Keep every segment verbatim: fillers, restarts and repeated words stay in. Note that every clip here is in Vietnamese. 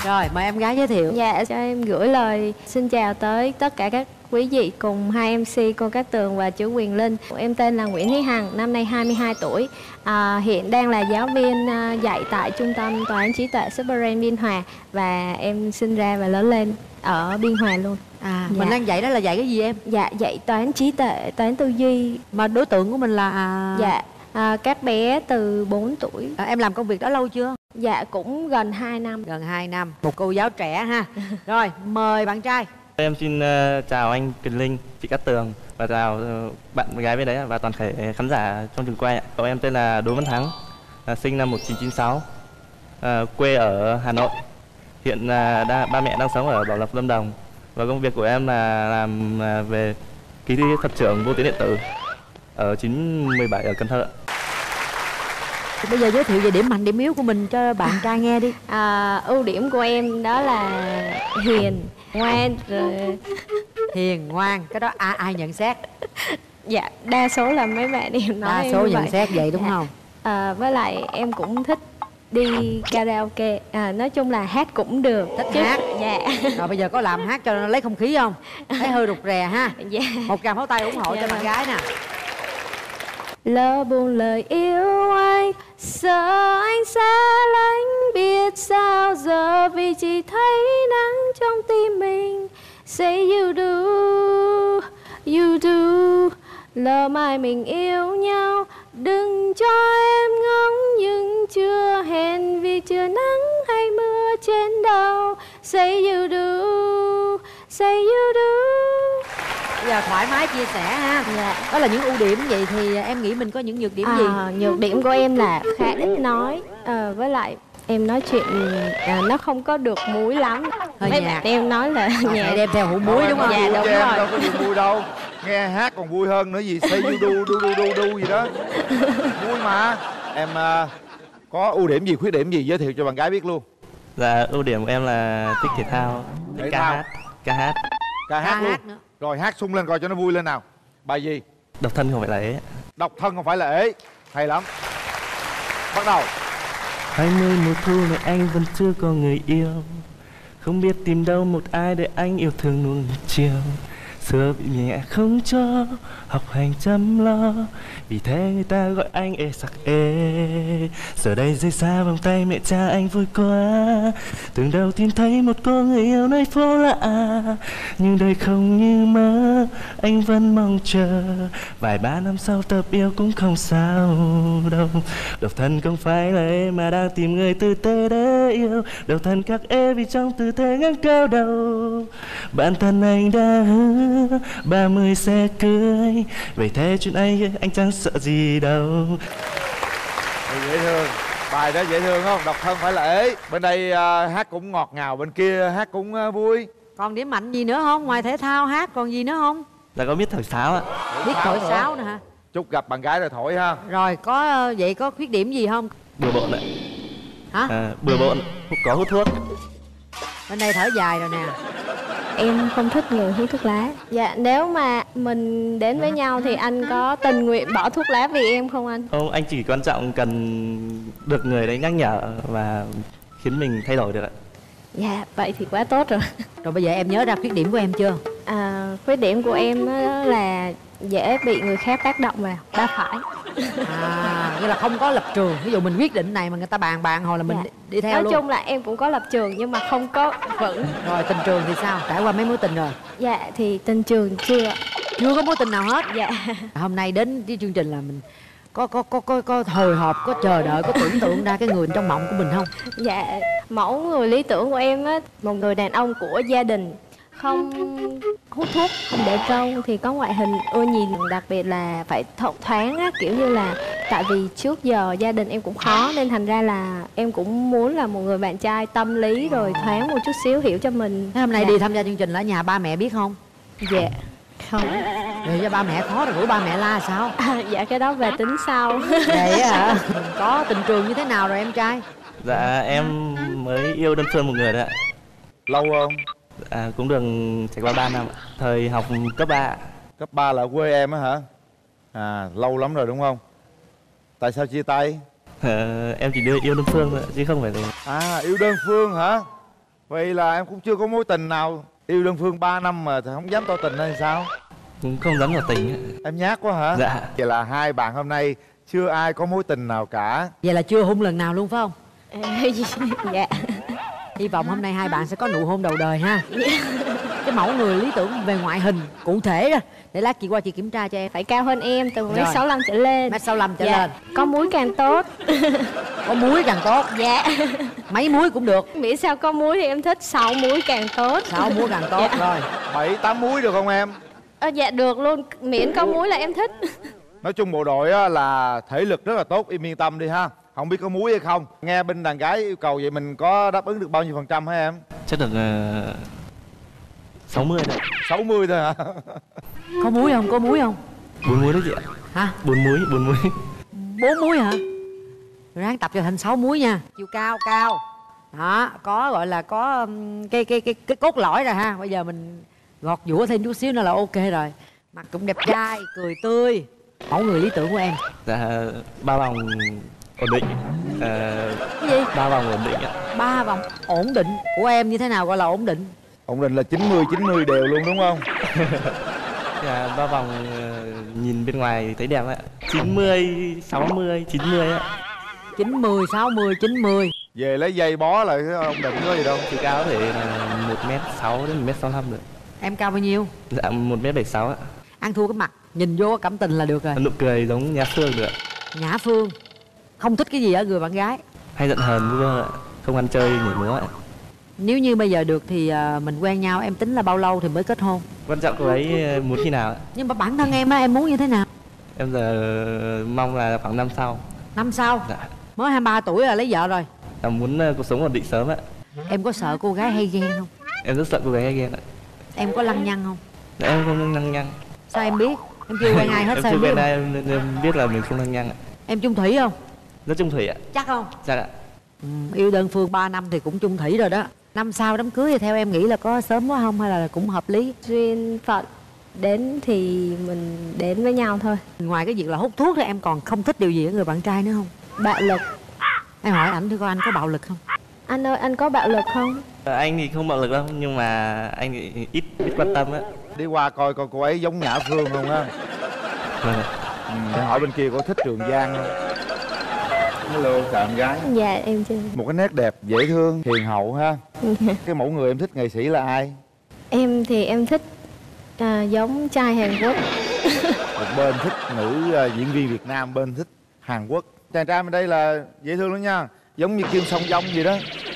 Rồi mời em gái giới thiệu. Dạ, cho em gửi lời xin chào tới tất cả các quý vị cùng hai em xê cô Cát Tường và chú Quyền Linh. Em tên là Nguyễn Thúy Hằng, năm nay hai mươi hai tuổi. À, hiện đang là giáo viên à, dạy tại Trung tâm Tòa án trí tuệ Superbrain Biên Hòa. Và em sinh ra và lớn lên ở Biên Hòa luôn. À, dạ. Mình đang dạy đó là dạy cái gì em? Dạ, dạy toán trí tuệ, toán tư duy. Mà đối tượng của mình là... À... Dạ, à, các bé từ bốn tuổi. À, em làm công việc đó lâu chưa? Dạ, cũng gần hai năm. Gần hai năm, một cô giáo trẻ ha. Rồi, mời bạn trai. Em xin uh, chào anh Quyền Linh, chị Cát Tường và chào uh, bạn gái bên đấy và toàn thể khán giả trong trường quay ạ. Cậu em tên là Đỗ Văn Thắng, uh, sinh năm một nghìn chín trăm chín mươi sáu, uh, quê ở Hà Nội. Hiện uh, đa, ba mẹ đang sống ở Bảo Lộc, Lâm Đồng. Và công việc của em là làm uh, về ký thuật trưởng vô tuyến điện tử ở chín mười bảy ở Cần Thơ. Bây giờ giới thiệu về điểm mạnh, điểm yếu của mình cho bạn trai nghe đi. À, ưu điểm của em đó là hiền, ngoan, rồi... Hiền, ngoan, cái đó ai, ai nhận xét? Dạ, đa số là mấy bạn em nói. Đa số em nhận vậy. xét vậy đúng dạ. không? À, với lại em cũng thích đi karaoke, à, nói chung là hát cũng được. Thích chứ. hát. Dạ. Rồi bây giờ có làm hát cho nó lấy không khí không? Thấy hơi rụt rè ha. Dạ. Một tràng pháo tay ủng hộ dạ cho bạn gái nè. Lỡ buồn lời yêu anh, sợ anh xa lánh, biết sao giờ vì chỉ thấy nắng trong tim mình. Say you do, you do. Lỡ mai mình yêu nhau, đừng cho em ngóng nhưng chưa hẹn vì chưa nắng hay mưa trên đầu. Say you do, say you do. Bây giờ thoải mái chia sẻ ha. Dạ. Đó là những ưu điểm, vậy thì em nghĩ mình có những nhược điểm à, gì? Nhược điểm của em là khá ít nói, à, với lại em nói chuyện à, nó không có được múi lắm. Hơi mấy nhạt. bạn em nói là À, nhạc đem theo hũ muối đúng không? Dạ đúng em rồi. đâu có gì vui đâu. Nghe hát còn vui hơn nữa gì. Say you do, do, do, do, do gì đó. Vui mà. Em uh, có ưu điểm gì, khuyết điểm gì giới thiệu cho bạn gái biết luôn. Dạ, ưu điểm của em là thích thể thao, thích Thể ca thao. hát, ca hát. Ca hát Ca luôn hát nữa. Rồi hát sung lên coi cho nó vui lên nào. Bài gì? Độc thân không phải là ế. Độc thân không phải là ế. Hay lắm. Bắt đầu. Hai mươi mùa thu này anh vẫn chưa có người yêu, không biết tìm đâu một ai để anh yêu thương nuông chiều. Xưa bị mẹ không cho học hành chăm lo, vì thế người ta gọi anh ê sặc ê. Giờ đây rơi xa vòng tay mẹ cha anh vui quá, tưởng đâu tìm thấy một cô người yêu nơi phố lạ. Nhưng đời không như mơ, anh vẫn mong chờ, vài ba năm sau tập yêu cũng không sao đâu. Độc thân không phải là em mà đang tìm người tử tế để yêu, độc thân các ê vì trong tư thế ngẩng cao đầu. Bản thân anh đã hứa ba mươi sẽ cưới, vậy thế chuyện anh anh chẳng sợ gì đâu. Dễ thương. Bài đó dễ thương không? Độc thân phải là ế. Bên đây uh, hát cũng ngọt ngào, bên kia hát cũng uh, vui. Còn điểm mạnh gì nữa không? Ngoài thể thao hát còn gì nữa không? Là có biết thổi sáo ạ. Biết thổi sáo nữa hả? Chúc gặp bạn gái rồi thổi ha. Rồi có vậy có khuyết điểm gì không? Bừa bộn ạ. Hả? À, bừa bộn, có hút thuốc. Bên đây thở dài rồi nè. Em không thích người hút thuốc lá. Dạ, nếu mà mình đến với nhau thì anh có tình nguyện bỏ thuốc lá vì em không anh? Không, anh chỉ quan trọng cần được người đấy nhắc nhở và khiến mình thay đổi được ạ. Dạ, vậy thì quá tốt rồi. Rồi bây giờ em nhớ ra khuyết điểm của em chưa? À, khuyết điểm của em á là dễ bị người khác tác động vào, đá phải. À, nghĩa là không có lập trường. Ví dụ mình quyết định này mà người ta bàn bàn hồi là mình Dạ. đi, đi theo Nói luôn. chung là em cũng có lập trường nhưng mà không có vững. Rồi tình trường thì sao? Trải qua mấy mối tình rồi? Dạ, thì tình trường chưa. Chưa có mối tình nào hết? Dạ. Hôm nay đến cái chương trình là mình có có có có có hồi hộp, có chờ đợi, có tưởng tượng ra cái người trong mộng của mình không? Dạ, mẫu người lý tưởng của em á, một người đàn ông của gia đình, không hút thuốc, không để trâu, thì có ngoại hình ưa nhìn, đặc biệt là phải thông thoáng á, kiểu như là tại vì trước giờ gia đình em cũng khó nên thành ra là em cũng muốn là một người bạn trai tâm lý rồi thoáng một chút xíu, hiểu cho mình. Thế hôm nay dạ. đi tham gia chương trình là ở nhà ba mẹ biết không? Dạ không. Rồi cho ba mẹ khó rồi rủ ba mẹ la sao? À, dạ cái đó về tính sau. Vậy hả? Có tình trường như thế nào rồi em trai? Dạ, em mới yêu đơn phương một người đấy ạ. Lâu không? À, cũng được trải qua ba năm ạ. Thời học cấp ba. Cấp ba là ở quê em á hả? À, lâu lắm rồi đúng không? Tại sao chia tay? Ờ, em chỉ đưa yêu đơn phương thôi chứ không phải là... À, yêu đơn phương hả? Vậy là em cũng chưa có mối tình nào. Yêu đơn phương ba năm mà không dám tỏ tình hay sao? Cũng không dám tỏ tình ấy. Em nhát quá hả? Dạ. Vậy là hai bạn hôm nay chưa ai có mối tình nào cả. Vậy là chưa hôn lần nào luôn phải không? Dạ. Hy vọng hôm nay hai bạn sẽ có nụ hôn đầu đời ha. Cái mẫu người lý tưởng về ngoại hình cụ thể đó, để lát chị qua chị kiểm tra cho em. Phải cao hơn em từ một mét Rồi. sáu lăm trở lên. Mét sáu lăm trở Dạ. lên. Có múi càng tốt. Có muối càng tốt. Dạ. Mấy muối cũng được. Miễn sao có múi thì em thích, sáu múi càng tốt. Sáu muối càng tốt. Dạ. Rồi. Bảy tám múi được không em? À, dạ được luôn, miễn có múi là em thích. Nói chung bộ đội á, là thể lực rất là tốt, em yên tâm đi ha. Không biết có múi hay không. Nghe bên đàn gái yêu cầu vậy mình có đáp ứng được bao nhiêu phần trăm hả em? Chắc được uh, sáu mươi đấy. sáu mươi thôi hả? Có muối không? Có muối không? Bốn muối đấy chị ạ. Hả? Bốn muối, bốn muối. Bốn muối hả? Ráng tập cho thành sáu muối nha. Chiều cao cao. Đó, có gọi là có um, cái cái cái cái cốt lõi rồi ha. Bây giờ mình gọt giũa thêm chút xíu nữa là ok rồi. Mặt cũng đẹp trai, cười tươi. Mẫu người lý tưởng của em. Dạ, ba vòng ổn định. Ờ, Cái gì? ba vòng ổn định ạ. Ba vòng ổn định. Của em như thế nào gọi là ổn định? Ổn định là chín mươi chín mươi đều luôn đúng không? Dạ, ba vòng ờ, nhìn bên ngoài thấy đẹp ạ. chín mươi, sáu mươi, chín mươi ạ. Chín mươi, sáu mươi, chín mươi. Về lấy dây bó lại cái ổn định có gì đâu. Chiều cao có thể là một mét sáu đến một mét sáu mươi lăm được. Em cao bao nhiêu? Dạ, một mét bảy mươi sáu ạ. Ăn thua cái mặt, nhìn vô có cảm tình là được rồi. Nụ cười giống Nhã Phương được ạ. Nhã Phương. Không thích cái gì ở người bạn gái? Hay giận hờn vui ạ. Không ăn chơi nhảy múa ạ. Nếu như bây giờ được thì à, mình quen nhau, em tính là bao lâu thì mới kết hôn? Quan trọng cô ấy muốn khi nào ạ? Nhưng mà bản thân em á, em muốn như thế nào? Em giờ mong là khoảng năm sau. Năm sau? Dạ. Mới hai mươi ba tuổi là lấy vợ rồi. Em muốn cuộc sống ổn định sớm ạ. Em có sợ cô gái hay ghen không? Em rất sợ cô gái hay ghen ạ. Em có lăng nhăng không? Dạ, em không lăng nhăng. Sao em biết? Em chưa quen ai hết Em sao chưa em biết? quen Không? ai em, nên em biết là mình không lăng nhăng ạ. Em chung thủy không? Rất trung thủy ạ. Chắc không? Chắc ạ. Ừ, yêu đơn phương ba năm thì cũng chung thủy rồi đó. Năm sau đám cưới thì theo em nghĩ là có sớm quá không hay là cũng hợp lý? Duyên phận đến thì mình đến với nhau thôi. Ngoài cái việc là hút thuốc thì em còn không thích điều gì ở người bạn trai nữa không? Bạo lực. Em hỏi ảnh thử coi anh có bạo lực không? Anh ơi, anh có bạo lực không? Ờ, anh thì không bạo lực đâu, nhưng mà anh thì ít ít quan tâm á. Đi qua coi coi cô ấy giống Nhã Phương không ha. Vâng ạ. Ừ, để hỏi bên kia có thích Trường Giang không. Hello, chào em gái. Dạ em chưa. Một cái nét đẹp, dễ thương, hiền hậu ha. Cái mẫu người em thích nghệ sĩ là ai? Em thì em thích à, giống trai Hàn Quốc. Một bên thích nữ uh, diễn viên Việt Nam, bên thích Hàn Quốc. Chàng trai bên đây là dễ thương lắm nha. Giống như Kim Song Dong gì đó.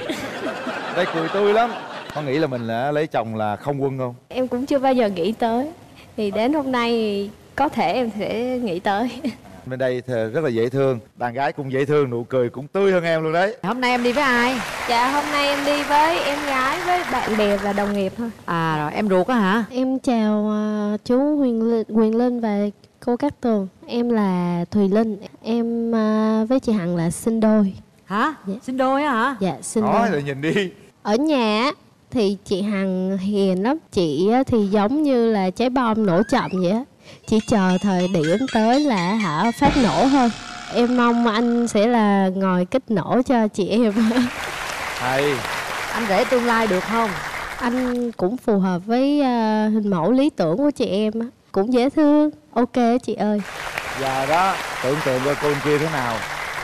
Đây cười tươi lắm. Có nghĩ là mình là lấy chồng là không quân không? Em cũng chưa bao giờ nghĩ tới. Thì đến hôm nay thì có thể em sẽ nghĩ tới. Bên đây thì rất là dễ thương. Đàn gái cũng dễ thương, nụ cười cũng tươi hơn em luôn đấy. Hôm nay em đi với ai? Dạ hôm nay em đi với em gái, với bạn bè và đồng nghiệp thôi. À rồi, em ruột á hả? Em chào uh, chú Huyền Linh, Huyền Linh và cô Cát Tường. Em là Thùy Linh. Em uh, với chị Hằng là sinh đôi. Hả? Dạ. Sinh đôi á hả? Dạ sinh Nói đôi. rồi nhìn đi. Ở nhà á, thì chị Hằng hiền lắm. Chị á, thì giống như là trái bom nổ chậm vậy á. Chỉ chờ thời điểm tới là hả phát nổ thôi. Em mong anh sẽ là ngồi kích nổ cho chị em. Hay. Anh rể tương lai được không? Anh cũng phù hợp với uh, hình mẫu lý tưởng của chị em á. Cũng dễ thương. Ok chị ơi. Giờ đó, tưởng tượng coi cô kia thế nào.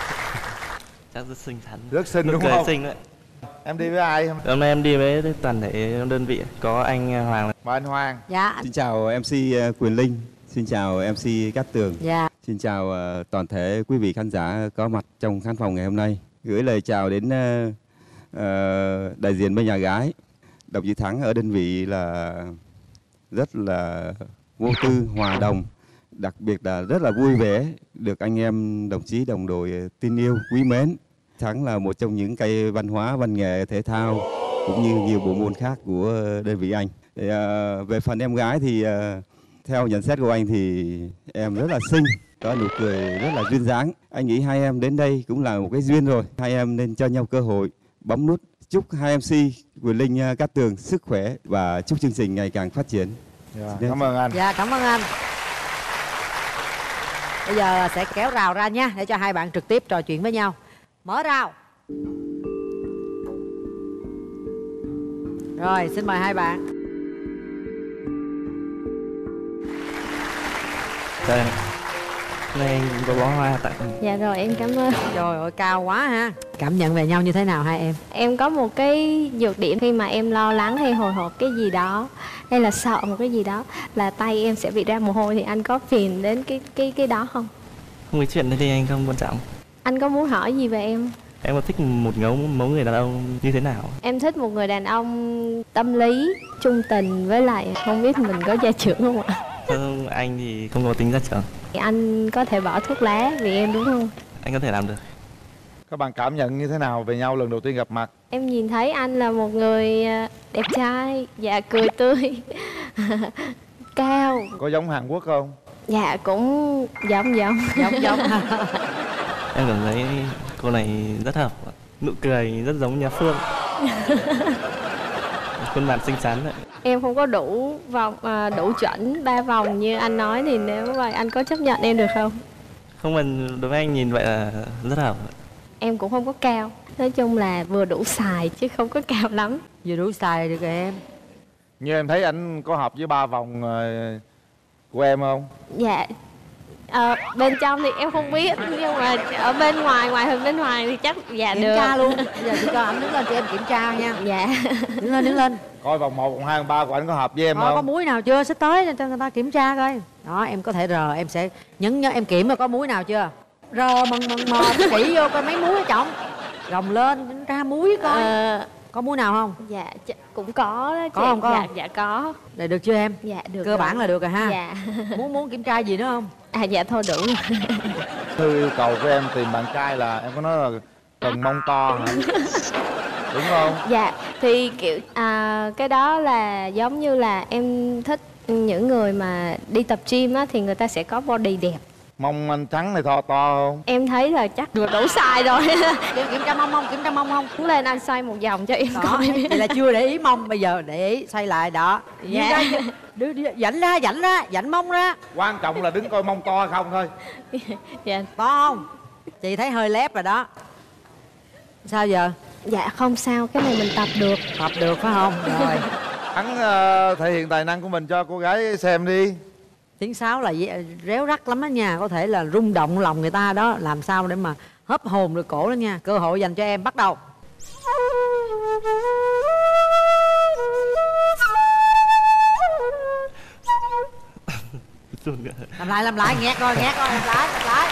Chắc rất xinh xắn. Rất xinh Nụ đúng cười không? xinh đấy. Em đi với ai không? Hôm nay em đi với toàn thể đơn vị. Có anh Hoàng. Và anh Hoàng. Dạ. Xin chào em xê Quyền Linh, xin chào em xê Cát Tường, Dạ. xin chào uh, toàn thể quý vị khán giả có mặt trong khán phòng ngày hôm nay. Gửi lời chào đến uh, uh, đại diện bên nhà gái. Đồng chí Thắng ở đơn vị là rất là vô tư, hòa đồng, đặc biệt là rất là vui vẻ được anh em đồng chí đồng đội tin yêu, quý mến. Thắng là một trong những cây văn hóa, văn nghệ, thể thao cũng như nhiều bộ môn khác của đơn vị anh. Thì, uh, về phần em gái thì uh, theo nhận xét của anh thì em rất là xinh, có nụ cười rất là duyên dáng. Anh nghĩ hai em đến đây cũng là một cái duyên rồi. Hai em nên cho nhau cơ hội bấm nút. Chúc hai em xê Quyền Linh, Cát Tường sức khỏe và chúc chương trình ngày càng phát triển. Dạ, cảm ơn anh. Dạ, cảm ơn anh. Bây giờ sẽ kéo rào ra nha, để cho hai bạn trực tiếp trò chuyện với nhau. Mở rào. Rồi, xin mời hai bạn. Đây, nay anh có bó hoa tặng. Dạ rồi, em cảm ơn. Trời ơi, cao quá ha. Cảm nhận về nhau như thế nào hai em? Em có một cái nhược điểm khi mà em lo lắng hay hồi hộp cái gì đó, hay là sợ một cái gì đó, là tay em sẽ bị ra mồ hôi. Thì anh có phiền đến cái cái cái đó không? Không, cái chuyện đấy thì anh không quan trọng. Anh có muốn hỏi gì về em? Em có thích một ngấu mẫu người đàn ông như thế nào? Em thích một người đàn ông tâm lý, trung tình, với lại không biết mình có gia trưởng không ạ? Không, anh thì không có tính gia trưởng. Anh có thể bỏ thuốc lá vì em đúng không? Anh có thể làm được. Các bạn cảm nhận như thế nào về nhau lần đầu tiên gặp mặt? Em nhìn thấy anh là một người đẹp trai, dạ cười tươi, cao. Có giống Hàn Quốc không? Dạ cũng giống giống. Giống giống. Em cảm thấy cô này rất hợp. Nụ cười rất giống nhà Phương. Khuôn mặt xinh xắn đấy. Em không có đủ vòng à, đủ chuẩn ba vòng như anh nói, thì nếu vậy anh có chấp nhận em được không? Không, mà đối với anh nhìn vậy là rất hợp. Em cũng không có cao, nói chung là vừa đủ xài chứ không có cao lắm. Vừa đủ xài được rồi em. Như em thấy anh có hợp với ba vòng uh, của em không? Dạ ờ, bên trong thì em không biết, nhưng mà ở bên ngoài, ngoài hình bên ngoài thì chắc dạ Kiểm được. tra luôn. Bây giờ chị cho anh đứng lên cho em kiểm tra nha. Dạ. Đứng lên, đứng lên. Coi vòng một, vòng hai, vòng ba của anh có hợp với em Thôi, có không? múi nào chưa? Sắp tới cho người ta kiểm tra coi. Đó, em có thể rờ, em sẽ nhấn nhớ em kiểm mà có múi nào chưa. Rờ mần mần mò kỹ vô coi mấy múi ở trọng. Gồng lên ra múi coi. Ờ, Có múi nào không? dạ ch- cũng có đó chị. Có không, có dạ, không? dạ có. Để được chưa em? Dạ được. Cơ rồi. bản là được rồi ha. Dạ. Muốn muốn kiểm tra gì nữa không? À dạ thôi đủ rồi. Thư yêu cầu của em tìm bạn trai là em có nói là cần mông to hả? Đúng không? Dạ thì kiểu à, cái đó là giống như là em thích những người mà đi tập gym á, thì người ta sẽ có body đẹp. Mông anh trắng này to to không? Em thấy là chắc được đủ size rồi. Kiểm, kiểm tra mông không? Kiểm tra mông không? Đứng lên anh xoay một vòng cho em Đó, coi. vậy là chưa để ý mông, bây giờ để ý xoay lại đó. Dạ. Đưa, đưa, dảnh ra, dảnh ra, dảnh mông ra. Quan trọng là đứng coi mông to hay không thôi. Dạ. To không? Chị thấy hơi lép rồi đó. Sao giờ? Dạ không sao, cái này mình tập được. Tập được phải không? Rồi. Hắn uh, thể hiện tài năng của mình cho cô gái xem đi. Tiếng sáo là dễ- réo rắt lắm đó nha. Có thể là rung động lòng người ta đó. Làm sao để mà hấp hồn được cổ đó nha. Cơ hội dành cho em, bắt đầu. Làm lại, làm lại, nghẹt rồi, nghẹt rồi, làm lại, làm lại.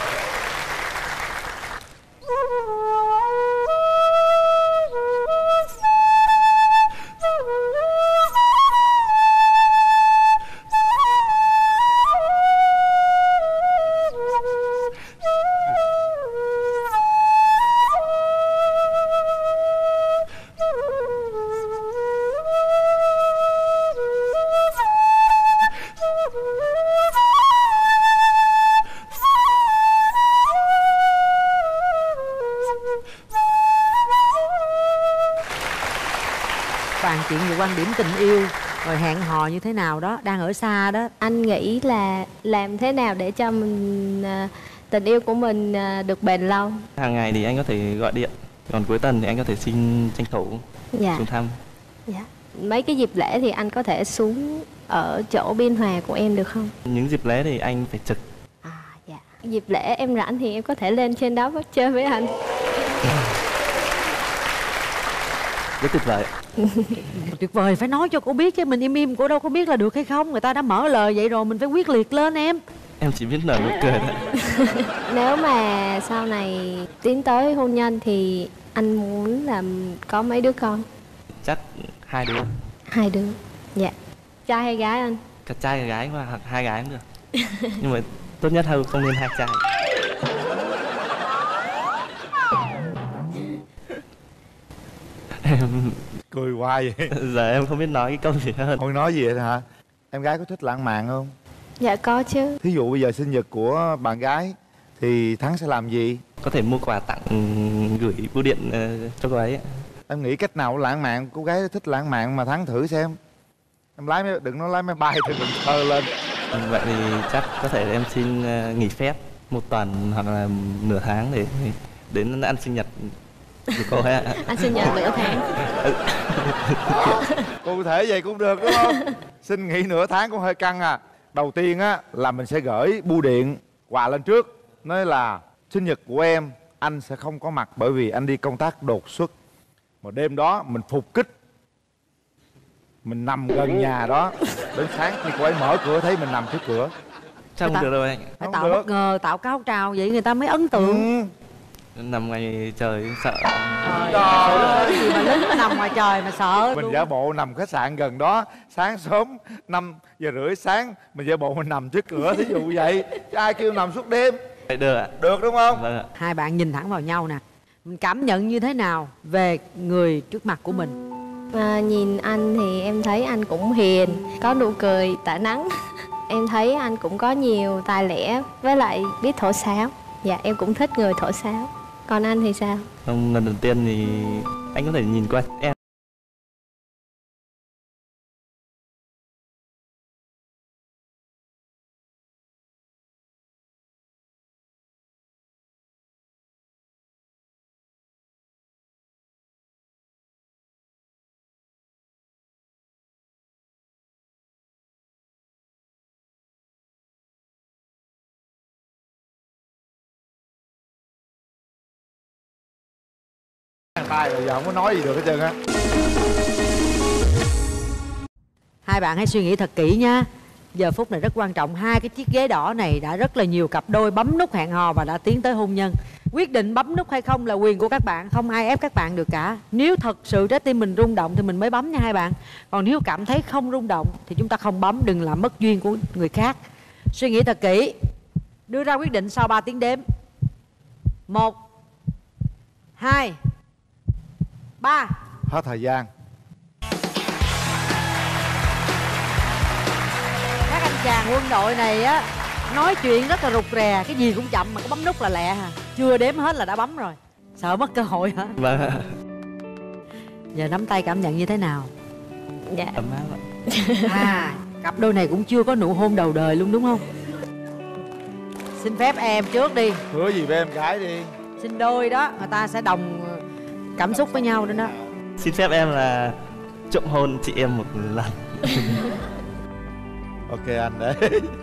Bàn chuyện về quan điểm tình yêu, rồi hẹn hò như thế nào đó, đang ở xa đó. Anh nghĩ là làm thế nào để cho mình à, tình yêu của mình à, được bền lâu. Hàng ngày thì anh có thể gọi điện, còn cuối tuần thì anh có thể xin tranh thủ Dạ. xuống thăm. Dạ. Mấy cái dịp lễ thì anh có thể xuống ở chỗ Biên Hòa của em được không? Những dịp lễ thì anh phải trực. À dạ. Dịp lễ em rảnh thì em có thể lên trên đó chơi với anh. Rất tuyệt vời. Tuyệt vời, phải nói cho cô biết chứ. Mình im im cô đâu có biết là được hay không. Người ta đã mở lời vậy rồi, mình phải quyết liệt lên em. Em chỉ biết nở nụ cười thôi. Nếu mà sau này tiến tới hôn nhân thì anh muốn làm có mấy đứa con? Chắc hai đứa. Hai đứa. Dạ. Trai hay gái anh? Cả trai cả gái hoặc hai gái cũng được. Nhưng mà tốt nhất hơn không nên hai trai. Em Cười hoài vậy. giờ em không biết nói cái câu gì hơn. Thôi nói gì vậy hả? Em gái có thích lãng mạn không? Dạ có chứ. Thí dụ bây giờ sinh nhật của bạn gái thì Thắng sẽ làm gì? Có thể mua quà tặng, gửi bưu điện uh, cho cô ấy. Em nghĩ cách nào lãng mạn, cô gái thích lãng mạn mà Thắng thử xem. Em lái máy, đừng nói lái máy bay thì đừng thơ lên. Vậy thì chắc có thể em xin uh, nghỉ phép một tuần hoặc là nửa tháng để đến ăn sinh nhật Của cô ấy ạ. Anh xin nhận nửa tháng. Cụ thể vậy cũng được đúng không? Xin nghỉ nửa tháng cũng hơi căng à. Đầu tiên á là mình sẽ gửi bưu điện quà lên trước, nói là sinh nhật của em anh sẽ không có mặt bởi vì anh đi công tác đột xuất. Mà đêm đó mình phục kích, mình nằm gần nhà đó, đến sáng khi cô ấy mở cửa thấy mình nằm trước cửa. Chắc không được đâu anh. Phải Không tạo được. bất ngờ, tạo cáo trào vậy người ta mới ấn tượng. Ừ. Nằm ngoài trời sợ. Trời ơi, gì mà lính mà nằm ngoài trời mà sợ Mình luôn. giả bộ nằm khách sạn gần đó, sáng sớm năm giờ rưỡi sáng mình giả bộ mình nằm trước cửa, thí dụ vậy. Chứ ai kêu nằm suốt đêm. Được ạ. Được đúng không? Vâng ạ. Hai bạn nhìn thẳng vào nhau nè, mình cảm nhận như thế nào về người trước mặt của mình? À, nhìn anh thì em thấy anh cũng hiền, có nụ cười tỏa nắng. Em thấy anh cũng có nhiều tài lẻ với lại biết thổi sáo. Dạ em cũng thích người thổi sáo. Còn anh thì sao? Không, lần đầu tiên thì anh có thể nhìn qua em. Tay rồi giờ không có nói gì được hết trơn á. Hai bạn hãy suy nghĩ thật kỹ nha. Giờ phút này rất quan trọng. Hai cái chiếc ghế đỏ này đã rất là nhiều cặp đôi bấm nút hẹn hò và đã tiến tới hôn nhân. Quyết định bấm nút hay không là quyền của các bạn, không ai ép các bạn được cả. Nếu thật sự trái tim mình rung động thì mình mới bấm nha hai bạn. Còn nếu cảm thấy không rung động thì chúng ta không bấm, đừng làm mất duyên của người khác. Suy nghĩ thật kỹ, đưa ra quyết định sau ba tiếng đếm. Một, hai, ba. Hết thời gian. Các anh chàng quân đội này á nói chuyện rất là rụt rè, cái gì cũng chậm mà có bấm nút là lẹ hả? Chưa đếm hết là đã bấm rồi. Sợ mất cơ hội hả? Vâng ạ. Giờ nắm tay cảm nhận như thế nào? Dạ. Ấm áp ạ. À, cặp đôi này cũng chưa có nụ hôn đầu đời luôn đúng không? Xin phép em trước đi. Hứa gì với em gái đi. Xin đôi đó, người ta sẽ đồng cảm xúc với nhau đó đó. Xin phép em là trộm hôn chị em một lần. Ok anh đấy.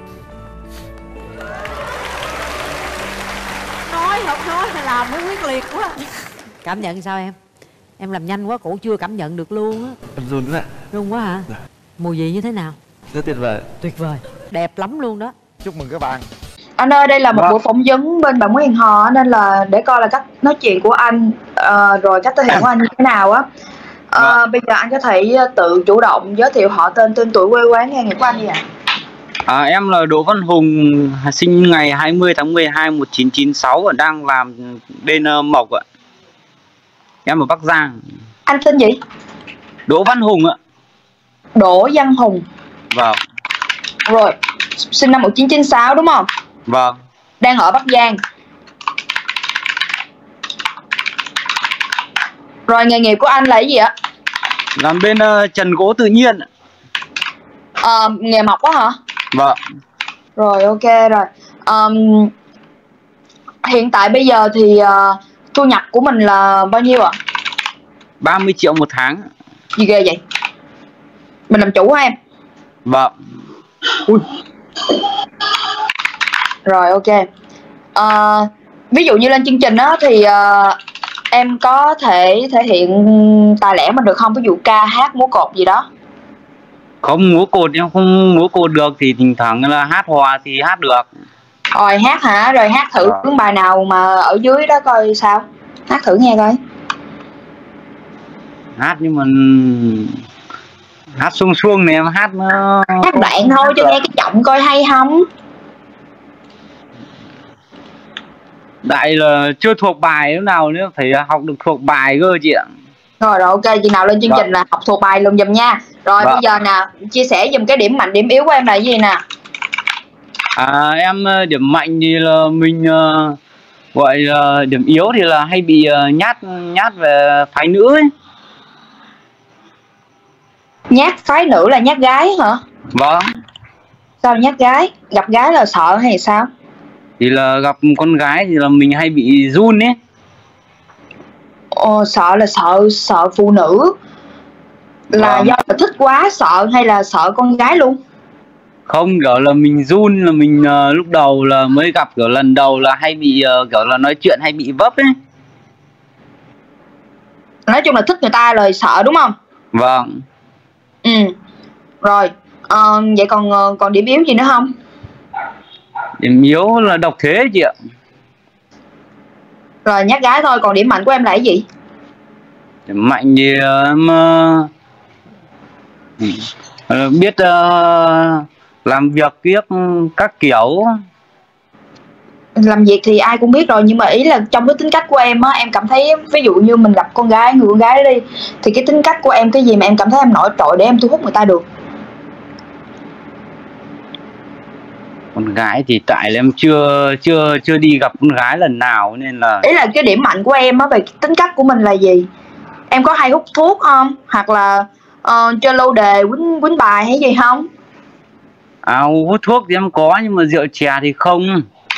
Nói không nói là làm mới quyết liệt quá. Cảm nhận sao em? Em làm nhanh quá, cổ chưa cảm nhận được luôn á. Em run quá ạ. Run quá hả? Dạ. Mùi vị như thế nào? Rất tuyệt vời. Tuyệt vời, đẹp lắm luôn đó. Chúc mừng các bạn. Anh ơi, đây là một Vâng. buổi phỏng vấn bên bạn muốn hẹn hò nên là để coi là cách nói chuyện của anh ờ, rồi cách thể hiện của anh như thế nào á. Ờ, bây giờ anh có thể tự chủ động giới thiệu họ tên, tên tuổi, quê quán, nghề nghiệp của anh đi ạ. À, em là Đỗ Văn Hùng, sinh ngày hai mươi tháng mười hai năm một nghìn chín trăm chín mươi sáu và đang làm bên uh, Mộc ạ. Em ở Bắc Giang. Anh tên gì? Đỗ Văn Hùng ạ. Đỗ Văn Hùng. Vâng. Rồi, sinh năm một nghìn chín trăm chín mươi sáu đúng không? Vâng. Đang ở Bắc Giang. Rồi nghề nghiệp của anh là cái gì ạ? Làm bên uh, trần gỗ tự nhiên ạ. Ờ, nghề mộc á hả? Vâng. Rồi ok rồi. Ờm, hiện tại bây giờ thì uh, thu nhập của mình là bao nhiêu ạ? ba mươi triệu một tháng. Gì ghê vậy? Mình làm chủ hả em? Vâng. Ui. Rồi ok. Ờ, ví dụ như lên chương trình á thì uh, em có thể thể hiện tài lẻ mình được không? Ví dụ ca hát múa cột gì đó. Không múa cột, em không múa cột được thì thỉnh thoảng là hát hò thì hát được. Rồi hát hả? Rồi hát thử Ờ. những bài nào mà ở dưới đó coi sao. Hát thử nghe coi. Hát nhưng mà hát xuông xuông này em hát nó Hát đoạn thôi cho nghe cái giọng coi hay không. đại là chưa thuộc bài lúc nào nữa, phải học được thuộc bài cơ chị ạ. Rồi rồi ok, chừng nào lên chương Vâng. trình là học thuộc bài luôn giùm nha. Rồi Vâng. bây giờ nè, chia sẻ giùm cái điểm mạnh điểm yếu của em là cái gì nè? À, em ờ, điểm mạnh thì là mình ờ, gọi là điểm yếu thì là hay bị ờ, nhát nhát về phái nữ ấy. Nhát phái nữ là nhát gái hả? Vâng. Sao nhát gái? Gặp gái là sợ hay sao? Thì là gặp con gái thì là mình hay bị run ấy. Ờ, sợ là sợ sợ phụ nữ là Vâng. do là thích quá sợ hay là sợ con gái luôn? Không, kiểu là mình run, là mình uh, lúc đầu là mới gặp kiểu lần đầu là hay bị uh, kiểu là nói chuyện hay bị vấp ấy. Nói chung là thích người ta rồi sợ đúng không? Vâng. Ừ. Rồi, ờ, vậy còn còn điểm yếu gì nữa không? Điểm yếu là độc thế chị ạ. Rồi nhát gái thôi, còn điểm mạnh của em là cái gì? Điểm mạnh thì uh, em uh, biết uh, làm việc tiếp các kiểu. Làm việc thì ai cũng biết rồi, nhưng mà ý là trong cái tính cách của em á, em cảm thấy ví dụ như mình gặp con gái, người con gái đi, thì cái tính cách của em cái gì mà em cảm thấy em nổi trội để em thu hút người ta được? Con gái thì tại là em chưa chưa chưa đi gặp con gái lần nào nên là Ý là cái điểm mạnh của em á về tính cách của mình là gì? Em có hay hút thuốc không? Hoặc là uh, chơi lô đề, quýnh quýnh bài hay gì không? à, hút thuốc thì em có, nhưng mà rượu chè thì không.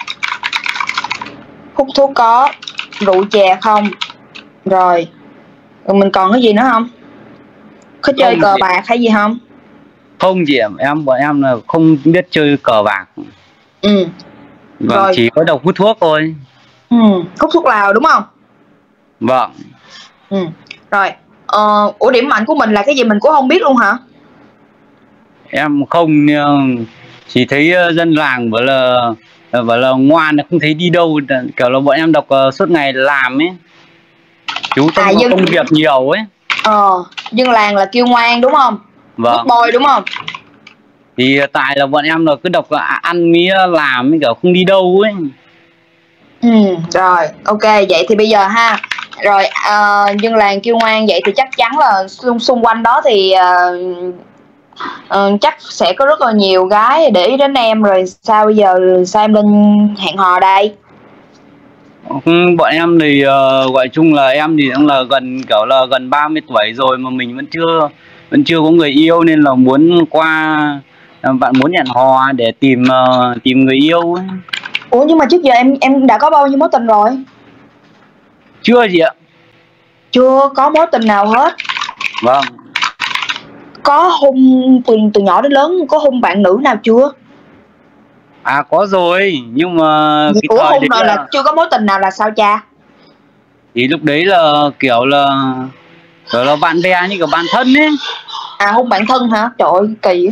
Hút thuốc có, rượu chè không. Rồi, rồi mình còn cái gì nữa không? Có chơi Không cờ chị. bạc hay gì không? Không chị ạ, em bọn em là không biết chơi cờ bạc. Ừ. Vâng, Rồi. chỉ có độc hút thuốc thôi. Ừ, hút thuốc lào đúng không? Vâng. Ừ. Rồi, ờ, ủa điểm mạnh của mình là cái gì mình cũng không biết luôn hả? Em không, chỉ thấy dân làng bảo là bảo là ngoan, không thấy đi đâu, kiểu là bọn em đọc suốt ngày làm ấy, chú tâm À, vào dân- công việc nhiều ấy. Ờ, dân làng là kêu ngoan đúng không? Vâng. Good boy đúng không? Thì tại là bọn em là cứ đọc là ăn mía làm ấy, kiểu không đi đâu ấy. Ừ, rồi, ok, vậy thì bây giờ ha. Rồi, uh, dân làng kêu ngoan vậy thì chắc chắn là xung, xung quanh đó thì uh, uh, chắc sẽ có rất là nhiều gái để ý đến em. Rồi sao bây giờ, sao em lên hẹn hò đây? Bọn em thì uh, gọi chung là em thì cũng là gần kiểu là gần ba mươi tuổi rồi mà mình vẫn chưa vẫn chưa có người yêu, nên là muốn qua uh, bạn muốn hẹn hò để tìm uh, tìm người yêu ấy. Ủa nhưng mà trước giờ em em đã có bao nhiêu mối tình rồi? Chưa chị ạ. Chưa có mối tình nào hết. Vâng. Có hung từ, từ nhỏ đến lớn, có hung bạn nữ nào chưa? À có rồi, nhưng mà cái Ủa thời hung đấy rồi là, là chưa có mối tình nào là sao cha? thì lúc đấy là kiểu là kiểu là bạn bè như kiểu bạn thân ấy. À hung bạn thân hả? Trời ơi kỳ.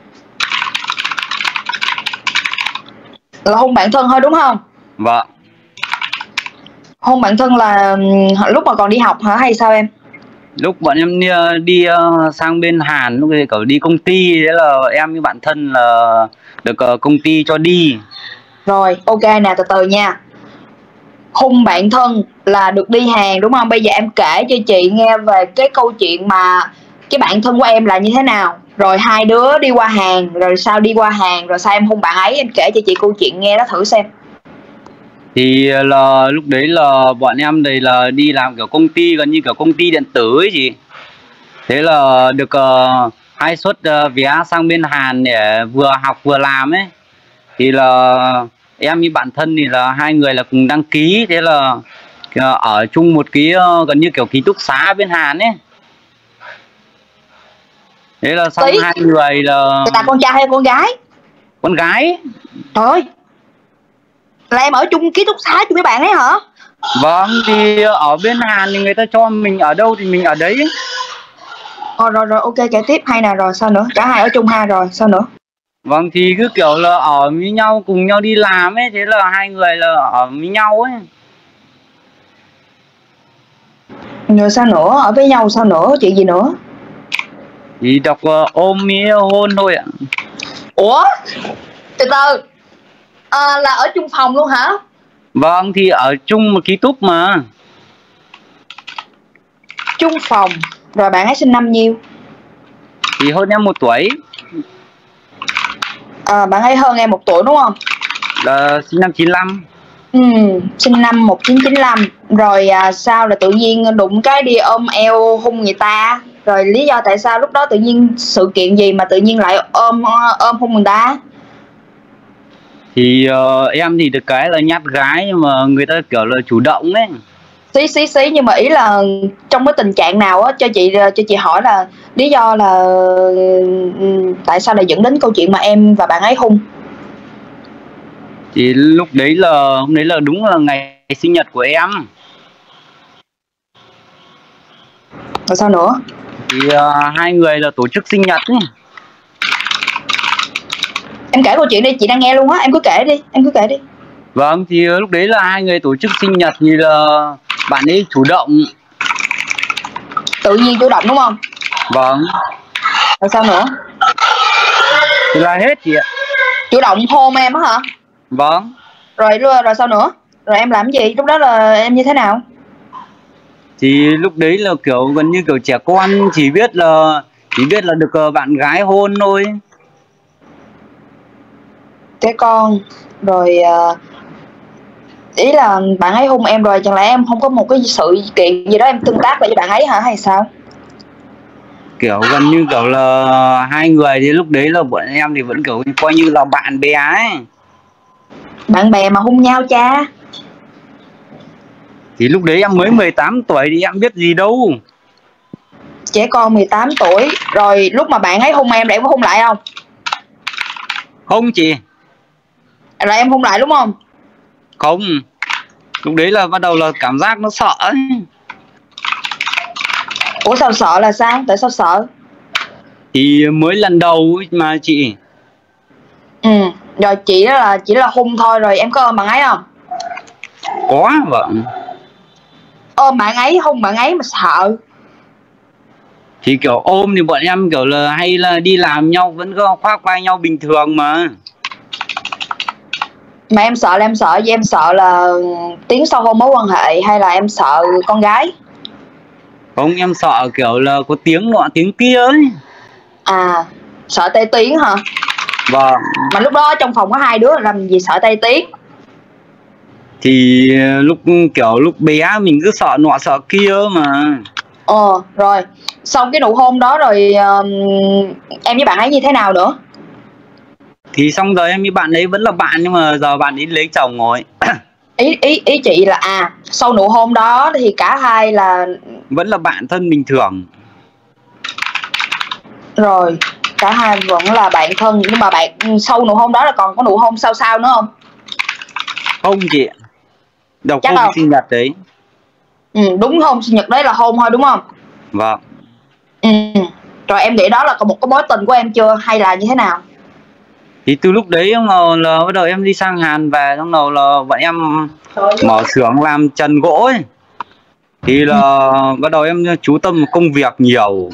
Là hung bạn thân thôi đúng không? Vâng. Hôn bạn thân là lúc mà còn đi học hả hay sao em? Lúc bọn em đi, đi uh, sang bên Hàn, lúc ấy kiểu đi công ty, thế là em với bạn thân là được uh, công ty cho đi. Rồi ok nè, từ từ nha. Hôn bạn thân là được đi Hàn đúng không? Bây giờ em kể cho chị nghe về cái câu chuyện mà cái bạn thân của em là như thế nào. Rồi hai đứa đi qua Hàn, rồi sao đi qua Hàn, rồi sao em hôn bạn ấy, em kể cho chị câu chuyện nghe đó thử xem. Thì là lúc đấy là bọn em đây là đi làm kiểu công ty, gần như kiểu công ty điện tử ấy chị. Thế là được uh, hai suất uh, vé sang bên Hàn để vừa học vừa làm ấy. Thì là em với bạn thân thì là hai người là cùng đăng ký. Thế là uh, ở chung một cái uh, gần như kiểu ký túc xá bên Hàn ấy. Thế là xong Tí. hai người là Là con trai hay con gái? con gái. Trời ơi, là em ở chung ký túc xá chung với bạn ấy hả? Vâng, thì ở bên Hàn thì người ta cho mình ở đâu thì mình ở đấy. Ờ rồi rồi ok, kể tiếp, hay nè, rồi sao nữa? Cả hai ở chung ha, rồi sao nữa? Vâng, thì cứ kiểu là ở với nhau, cùng nhau đi làm ấy, thế là hai người là ở với nhau ấy. Rồi sao nữa? Ở với nhau sao nữa? Chuyện gì nữa? Thì đọc uh, ôm với hôn thôi ạ. Ủa? Từ từ, à, là ở chung phòng luôn hả? Vâng, thì ở chung một ký túc mà. Chung phòng. Rồi bạn ấy sinh năm nhiêu? Thì hơn em một tuổi. À, bạn ấy hơn em một tuổi đúng không? Là sinh năm chín lăm. Ừ, sinh năm một chín chín lăm. Rồi à, sao là tự nhiên đụng cái đi ôm eo hung người ta? Rồi lý do tại sao lúc đó tự nhiên sự kiện gì mà tự nhiên lại ôm ôm hung người ta? Thì uh, em thì được cái là nhát gái, nhưng mà người ta kiểu là chủ động ấy. xí xí xí nhưng mà ý là trong cái tình trạng nào á, cho chị cho chị hỏi là lý do là tại sao lại dẫn đến câu chuyện mà em và bạn ấy hung? Thì lúc đấy là hôm đấy là đúng là ngày sinh nhật của em. Rồi sao nữa? Thì uh, hai người là tổ chức sinh nhật ấy. Em kể câu chuyện đi, chị đang nghe luôn á, em cứ kể đi, em cứ kể đi. Vâng, thì lúc đấy là hai người tổ chức sinh nhật thì là bạn ấy chủ động. Tự nhiên chủ động đúng không? Vâng. Rồi sao nữa? Thì là hết chị ạ. Chủ động hôn em á hả? Vâng. Rồi rồi sao nữa? Rồi em làm gì? Lúc đó là em như thế nào? Thì lúc đấy là kiểu gần như kiểu trẻ con, chỉ biết là chỉ biết là được bạn gái hôn thôi. Trẻ con. Rồi uh, ý là bạn ấy hôn em rồi, chẳng lẽ em không có một cái sự kiện gì đó em tương tác lại với bạn ấy hả hay sao? Kiểu gần như kiểu là hai người thì lúc đấy là bọn em thì vẫn kiểu coi như là bạn bè ấy. Bạn bè mà hôn nhau cha? Thì lúc đấy em mới mười tám tuổi thì em biết gì đâu. Trẻ con mười tám tuổi. Rồi lúc mà bạn ấy hôn em, em có hôn lại không? Không chị. Rồi em hôn lại đúng không? Không. Lúc đấy là bắt đầu là cảm giác nó sợ ấy. Ủa sao sợ là sao? Tại sao sợ? Thì mới lần đầu ấy mà chị. Ừ. Rồi chị đó là chỉ là hôn thôi, rồi em có ôm bạn ấy không? Có vâng. Ôm bạn ấy, hôn bạn ấy mà sợ? Thì kiểu ôm thì bọn em kiểu là hay là đi làm nhau vẫn có khoác vai nhau bình thường mà. Mà em sợ là em sợ gì? Em sợ là tiến sâu hơn mối quan hệ hay là em sợ con gái? Không, em sợ kiểu là có tiếng nọ tiếng kia ấy. À, sợ Tây Tiến hả? Vâng. Mà lúc đó trong phòng có hai đứa làm gì sợ Tây Tiến? Thì lúc kiểu lúc bé mình cứ sợ nọ sợ kia mà. Ờ, rồi sau cái nụ hôn đó rồi uh, em với bạn ấy như thế nào nữa? Thì xong rồi em với bạn ấy vẫn là bạn, nhưng mà giờ bạn ấy lấy chồng rồi. Ý ý ý chị là à sau nụ hôn đó thì cả hai là vẫn là bạn thân bình thường. Rồi cả hai vẫn là bạn thân, nhưng mà bạn sau nụ hôn đó là còn có nụ hôn sau sau nữa không? Không chị. Đọc Chắc hôm không? sinh nhật đấy. Ừ, đúng hôn sinh nhật đấy là hôn thôi đúng không? Vâng. Ừ. Rồi em nghĩ đó là còn một cái mối tình của em chưa hay là như thế nào? Thì từ lúc đấy xong rồi là bắt đầu em đi sang Hàn về, xong rồi là bọn em mở xưởng làm trần gỗ ấy. Thì là ừ. bắt đầu em chú tâm công việc nhiều.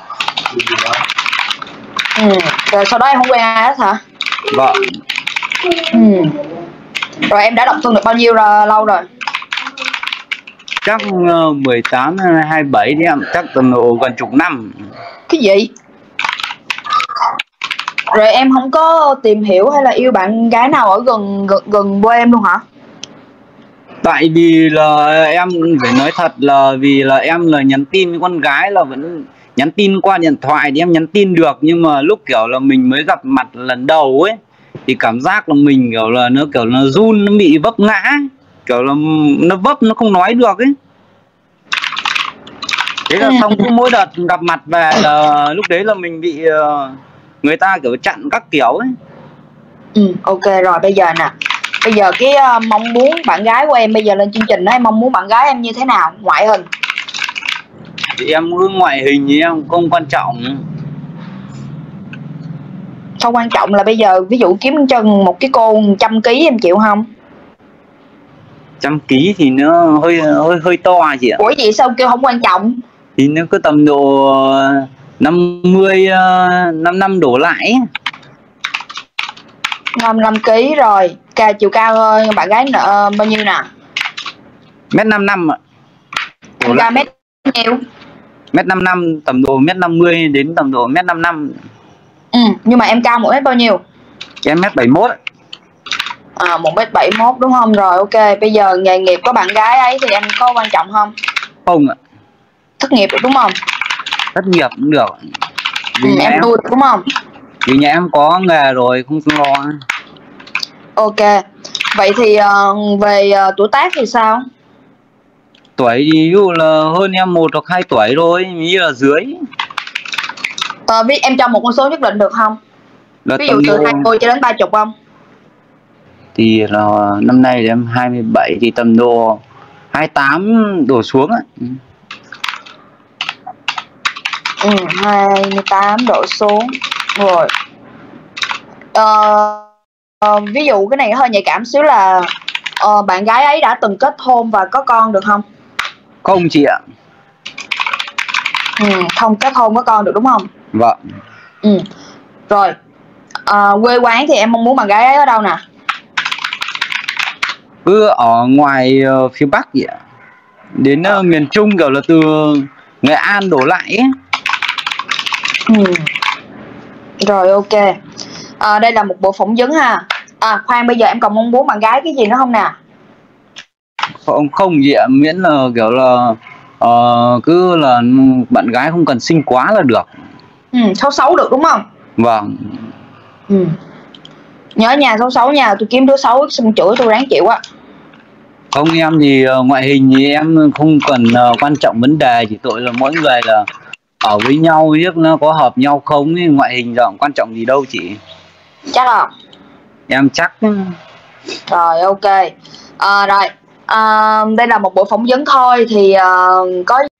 Ừ. Rồi sau đó em không quen ai hết hả? Vâng. Ừ. Rồi em đã độc thân được bao nhiêu rồi, lâu rồi? Chắc mười tám hai mươi bảy thì em chắc tầm độ gần chục năm. Cái gì? Rồi em không có tìm hiểu hay là yêu bạn gái nào ở gần gần, gần quê em luôn hả? Tại vì là em phải nói thật là vì là em là nhắn tin với con gái là vẫn nhắn tin qua điện thoại thì em nhắn tin được, nhưng mà lúc kiểu là mình mới gặp mặt lần đầu ấy thì cảm giác là mình kiểu là nó kiểu là run, nó bị vấp ngã, kiểu là nó vấp nó không nói được ấy. Thế là xong cứ mỗi đợt gặp mặt về là lúc đấy là mình bị uh, người ta kiểu chặn các kiểu ấy. Ừ, ok rồi bây giờ nè. Bây giờ cái uh, mong muốn bạn gái của em bây giờ lên chương trình đó, em mong muốn bạn gái em như thế nào? Ngoại hình? Thì em cứ ngoại hình thì em không quan trọng. Không quan trọng là bây giờ ví dụ kiếm chân một cái cô trăm ký em chịu không? Trăm ký thì nó hơi hơi hơi to chị ạ. Ủa vậy sao kêu không quan trọng? Thì nó cứ tầm độ năm mươi năm năm đổ lại. năm mươi lăm ký rồi. Cao chiều cao ơi, bạn gái nợ bao nhiêu nè? Mét năm năm ạ. Em cao mét nhiêu? Mét năm năm, tầm độ mét năm mươi đến tầm độ mét năm năm. Ừ, nhưng mà em cao một mét bao nhiêu? Em mét bảy mốt. À, một mét bảy mốt đúng không? Rồi ok, bây giờ nghề nghiệp của bạn gái ấy thì em có quan trọng không? Không ạ. Thất nghiệp được đúng không? Thất nghiệp cũng được. Ừ, em nuôi được đúng không? Vì nhà em có nghề rồi, không lo. Ok. Vậy thì uh, về uh, tuổi tác thì sao? Tuổi thì ví dụ là hơn em một hoặc hai tuổi thôi, nghĩ là dưới. Ờ, biết em cho một con số nhất định được không? Là Ví dụ từ hai mươi cho đến ba mươi không? Thì là năm nay thì em hai mươi bảy thì tầm độ hai mươi tám đổ xuống á. Ừ, hai mươi tám độ xuống. Rồi. Ờ, ờ, ví dụ cái này hơi nhạy cảm xíu là ờ, bạn gái ấy đã từng kết hôn và có con được không? Không chị ạ. Ừ, không kết hôn có con được đúng không? Vâng. Ừ. Rồi. Ờ, quê quán thì em mong muốn bạn gái ấy ở đâu nè? Cứ ở ngoài uh, phía Bắc vậy ạ. Đến uh, miền Trung kiểu là từ Nghệ An đổ lại ấy. Ừ. Rồi ok. À, đây là một bộ phỏng vấn ha. À khoan, bây giờ em còn mong muốn bạn gái cái gì nữa không nè? Không không gì ạ, miễn là kiểu là uh, cứ là bạn gái không cần xinh quá là được. Ừ, xấu xấu được đúng không? Vâng. Ừ. Nhớ nhà xấu xấu nha, tôi kiếm đứa xấu xong chửi tôi ráng chịu á. Không, em thì uh, ngoại hình thì em không cần uh, quan trọng vấn đề, chỉ tội là mỗi người là ở với nhau biết nó có hợp nhau không ấy, ngoại hình rộng quan trọng gì đâu chị. Chắc không? Em chắc. Rồi ok. À, rồi à, đây là một buổi phỏng vấn thôi thì uh, có